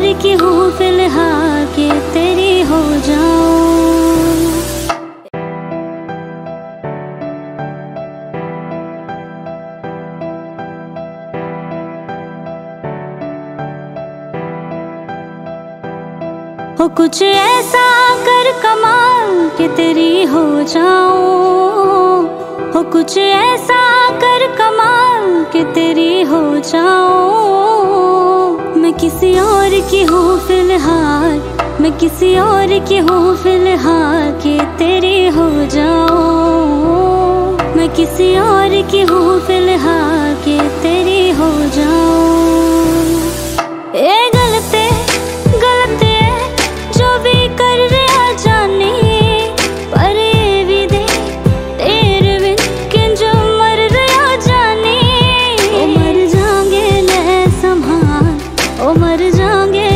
की हूँ फिलहाल कि तेरी हो जाऊं। हो कुछ ऐसा कर कमाल कि तेरी हो जाऊं। हो कुछ ऐसा कर कमाल कि तेरी हो जाऊं। मैं किसी और की हूँ फिलहाल, मैं किसी और की हूँ फिलहाल कि तेरी हो जाऊं। मैं किसी और की हूँ फिलहाल कि तेरी हो जाऊं। ए गलते गलते जो भी कर रहा जाने, पर ये भी दे तेरे बिन किंजो मर रहा जाने। ओ मर जाएंगे ले संभाल, ओ मर जाएंगे